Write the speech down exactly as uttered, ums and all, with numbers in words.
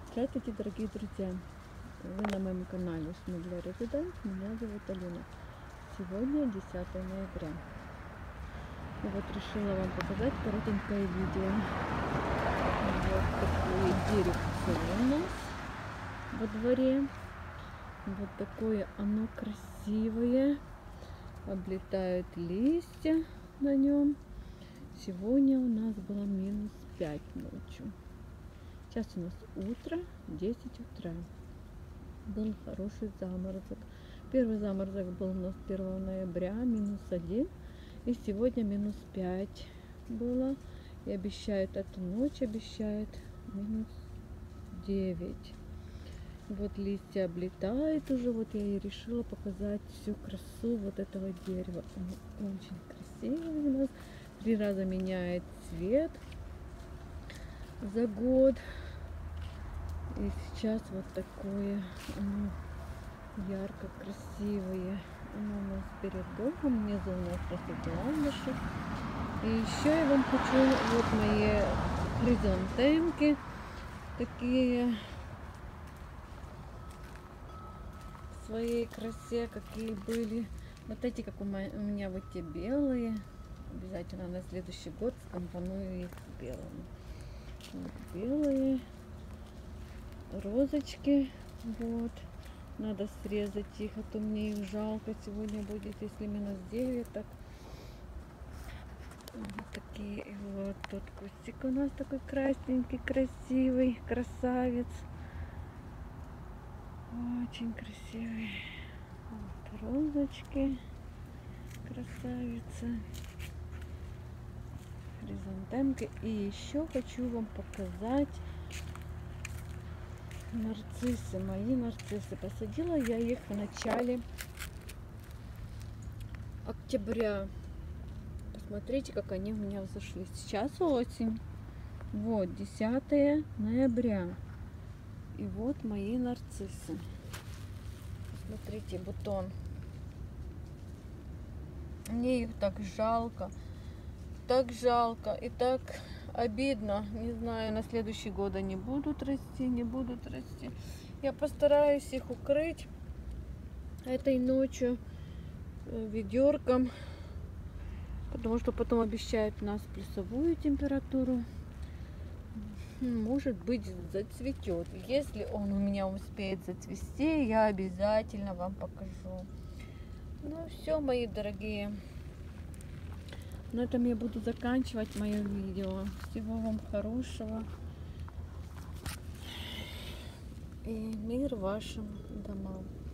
Здравствуйте, дорогие друзья! Вы на моем канале Шмидля Резидент. Меня зовут Алина. Сегодня десятое ноября. И вот решила вам показать коротенькое видео. Вот такое деревце у нас во дворе. Вот такое оно красивое. Облетают листья на нем. Сегодня у нас было минус пять ночью. Сейчас у нас утро, десять утра. Был хороший заморозок. Первый заморозок был у нас первого ноября, минус один. И сегодня минус пять было. И обещают эту ночь, обещают минус девять. Вот листья облетают уже. Вот я и решила показать всю красу вот этого дерева. Оно очень красивое у нас. Три раза меняет цвет за год. И сейчас вот такое оно ярко красивое. Оно у нас перед домом, внизу у нас растут ландыши. И еще я вам хочу, вот мои хризантемки такие в своей красе, какие были. Вот эти, как у меня вот те белые. Обязательно на следующий год скомпоную их белыми. Вот белые розочки. Вот. Надо срезать их, а то мне их жалко. Сегодня будет, если минус девять, так вот такие. И вот тут кустик у нас такой красненький, красивый, красавец. Очень красивый. Вот розочки, красавица. Хризантемки. И еще хочу вам показать нарциссы, мои нарциссы. Посадила я их в начале октября. Посмотрите, как они у меня взошли. Сейчас осень. Вот, десятое ноября. И вот мои нарциссы. Посмотрите, бутон. Мне их так жалко. Так жалко и так обидно. Не знаю, на следующий год они будут расти, не будут расти. Я постараюсь их укрыть этой ночью ведерком, потому что потом обещают у нас плюсовую температуру. Может быть, зацветет. Если он у меня успеет зацвести, я обязательно вам покажу. Ну все, мои дорогие. На этом я буду заканчивать мое видео. Всего вам хорошего. И мир вашим домам.